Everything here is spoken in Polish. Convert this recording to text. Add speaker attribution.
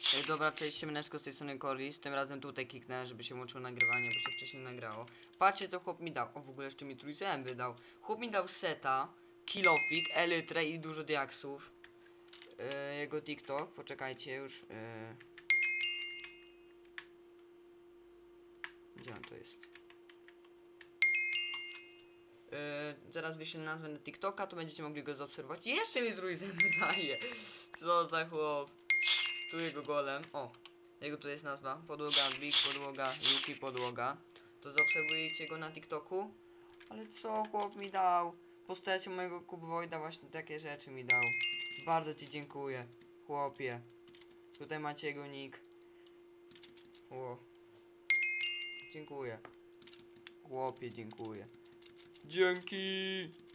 Speaker 1: Dobra, cześć, siemaneczko, z tej strony Corlis. Tym razem tutaj kliknę, żeby się włączyło nagrywanie, bo się wcześniej nagrało. Patrzcie, co chłop mi dał. O, w ogóle jeszcze mi trójzęby dał. Chłop mi dał seta, kilofik, elytrę i dużo diaksów. Jego TikTok, poczekajcie już. Gdzie on to jest? Zaraz wyślę nazwę na TikToka, to będziecie mogli go zaobserwować. I jeszcze mi trójzęby daje. Co za chłop. Tu jego golem. O, jego tu jest nazwa. Podłoga Big, podłoga Yuki, podłoga. To zaobserwujecie go na TikToku. Ale co chłop mi dał? Postacie mojego Kubwoida właśnie takie rzeczy mi dał. Bardzo ci dziękuję, chłopie. Tutaj macie jego nick. O. Dziękuję. Chłopie, dziękuję. Dzięki!